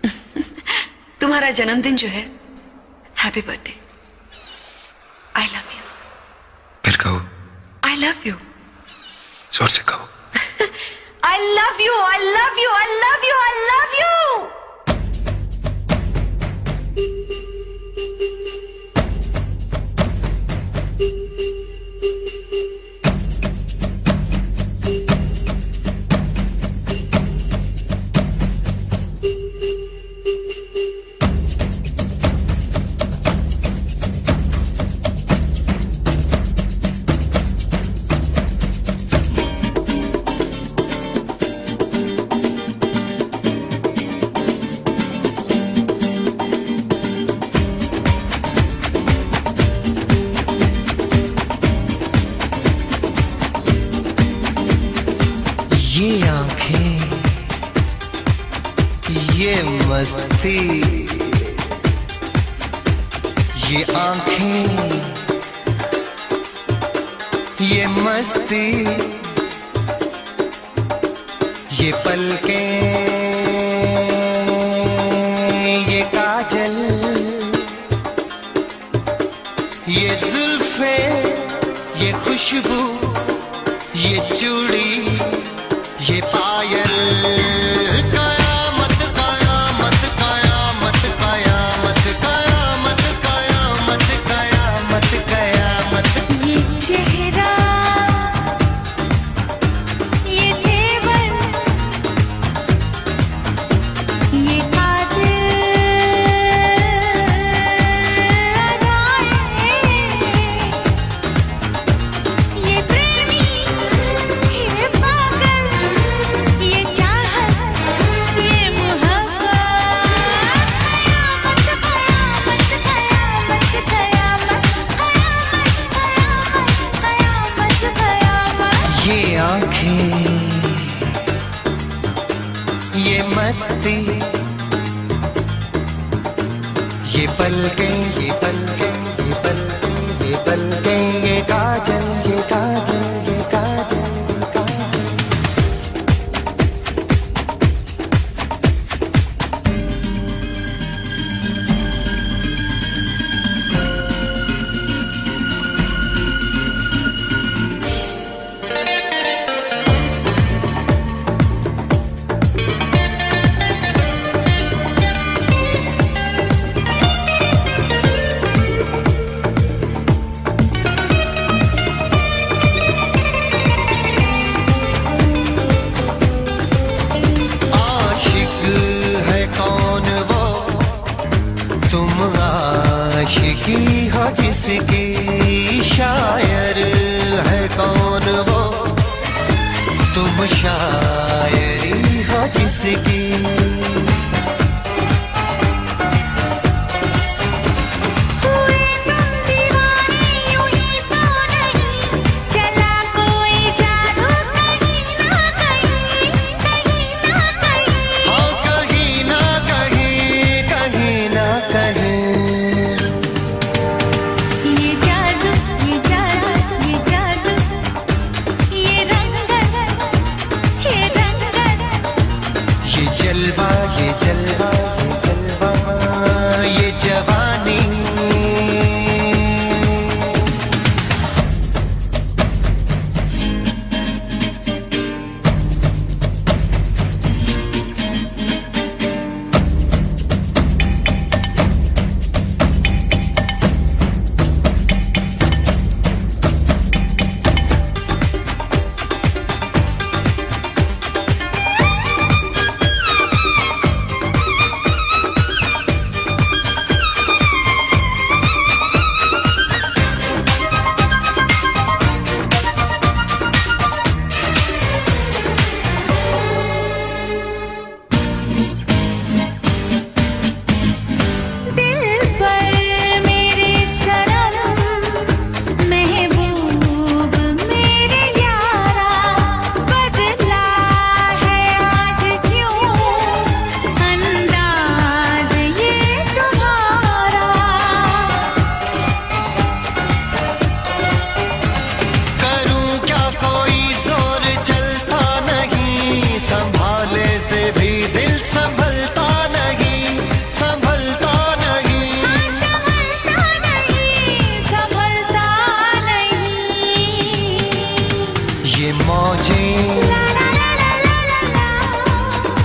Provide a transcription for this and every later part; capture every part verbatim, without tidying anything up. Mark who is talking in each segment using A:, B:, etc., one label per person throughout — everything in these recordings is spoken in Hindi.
A: तुम्हारा जन्मदिन जो है, happy birthday. I love you.
B: फिर कहो।
A: I love you.
B: जोर से कहो।
A: I love you, I love you, I love you, I love you.
C: ये आंखें, ये मस्ती, ये आंखें, ये मस्ती, ये पलकें, ये काजल, ये जुल्फे, ये खुशबू, ये चूड़ी, ये पायल, कयामत कयामत कयामत कयामत कयामत कयामत कयामत कयामत।
D: ये चेहरा, ये तेवर, ये कातिल अदाएं, ये प्रेमी, ये पागल, ये चाहत, ये मोहब्बत, कयामत कयामत कयामत कयामत कयामत कयामत कयामत।
C: ये आंखें, ये मस्ती, ये पलकें, ये पलकें, ये पलकें, ये पलकें, ये काजल, ये काजल, ये काजल, ये काजल। आशिक है कौन वो, तुम आशिकी हो जिसकी, शायर है कौन वो, तुम शायरी हो जिसकी।
D: हुए तुम दीवाने यूं ही तो नहीं, चला कोई जादू कहीं ना कहीं, कहीं ना कहीं।
C: हाँ कहीं ना कहीं, कहीं ना कहीं।
D: ये जादू, ये जादू, ये जादू, ये रंगत, ये रंगत,
C: ये जलवा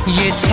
C: ये